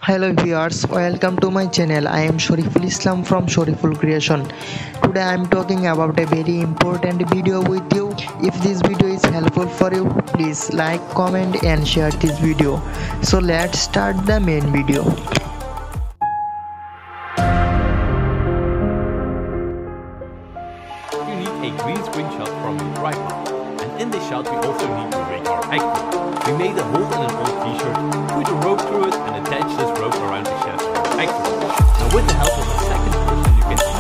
Hello viewers, welcome to my channel. I am Shorifulislam from Shoriful creation. Today I am talking about a very important video with you. If this video is helpful for you, please like, comment and share this video. So let's start the main video. You need a green screen shot from your tripod, and in this shot we also need to make our act. We made a hole in an old t-shirt, put a rope through it and attach this rope around the chest of our act. Now with the help of a second person you can